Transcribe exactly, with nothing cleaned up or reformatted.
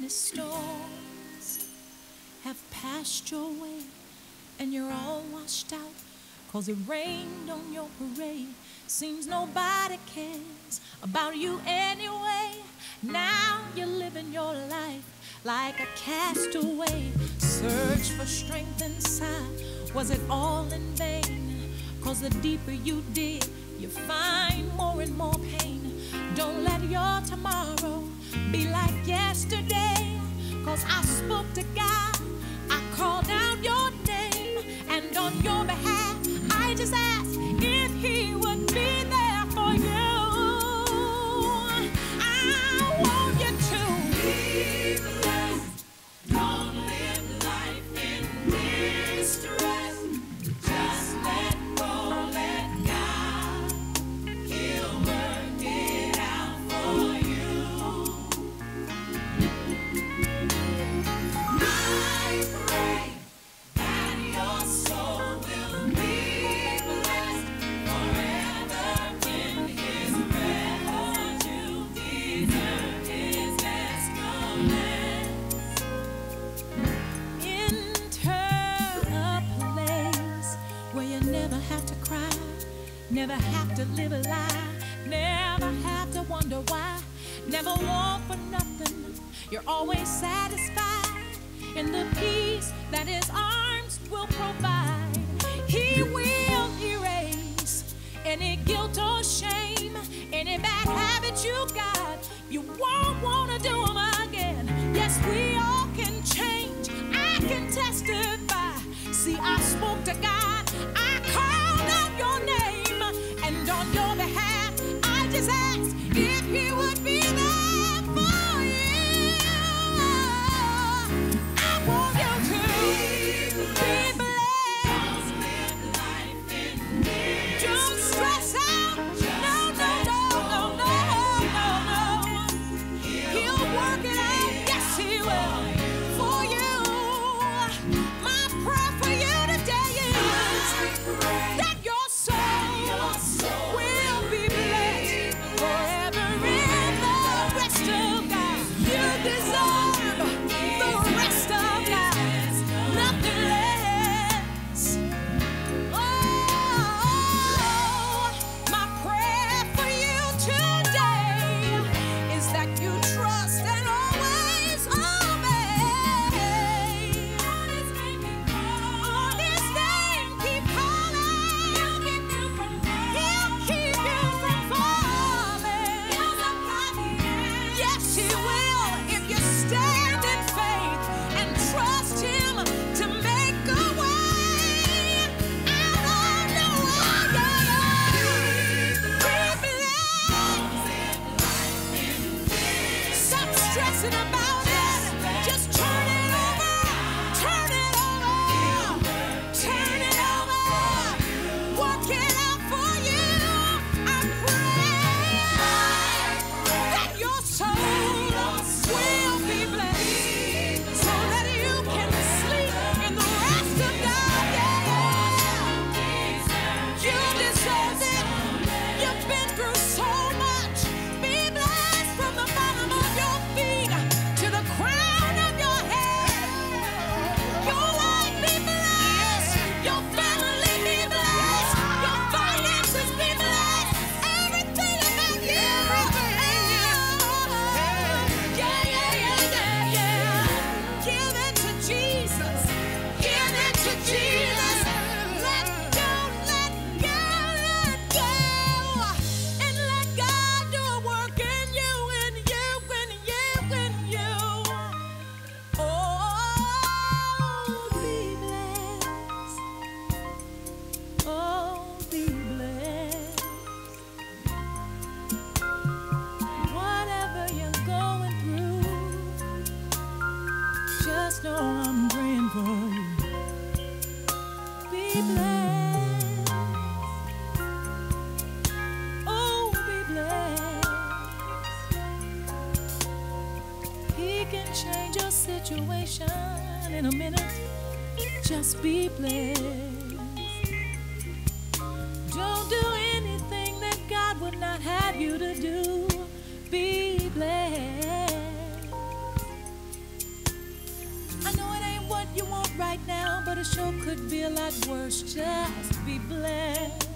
the storms have passed your way and you're all washed out 'cause it rained on your parade. Seems nobody cares about you anyway. Now you're living your life like a castaway. Search for strength inside. Was it all in vain? 'Cause the deeper you dig, you find more and more pain. Don't let your tomorrow be like yesterday. 'Cause I spoke to God, I called out your name, and on your behalf I just asked if he would be there for you. I want you to be blessed. Don't live life in distress. Just let go, let God. He'll work it out for you. I pray that your soul will be blessed forever in his presence. You deserve his excellence. Enter a place where you never have to cry, never have to live a lie, never have to wonder why, never want for nothing. You're always satisfied in the peace that his arms will provide. He will erase any guilt or shame, any bad habits you got. You won't want to do them again. Yes, we all can change. I can testify. See, I spoke to God. I called out your name, and on your behalf, I just asked if he would be there for you. I want you to be blessed. Don't stress out. No, no, no, no, no, no, no. He'll work it out. Yes, he will. For you. My prayer for you today is that your soul will be blessed forever in the rest of God. You deserve the rest of God, nothing less. Oh, my prayer for you today is that you trust and always obey. On his name keep calling. He'll keep you from falling. He'll keep you from falling. Yes, he will if you stand in faith and trust him to make a way out of no way. Be blessed. Stop stressing about it. Just turn it over. Turn it over. Turn it over. Work it out for you. I pray that your soul will be blessed so that you can sleep in the rest of God. Yeah, yeah. You deserve it. You've been through so much. Be blessed from the bottom of your feet to the crown of your head. Your life be blessed. Your family be blessed. Your finances be blessed. Everything about you. Yeah, yeah, yeah, yeah, yeah. Give it to Jesus. Give it to Jesus. Let go, let go, let go. And let God do a work in you, in you, in you, in you. Oh, be blessed. Oh, be blessed. Whatever you're going through, just know I'm praying for you. Be blessed. Oh, be blessed. He can change your situation in a minute. Just be blessed. Don't do anything that God would not have you to do. Be blessed. right now, but it sure could be a lot worse. Just be blessed.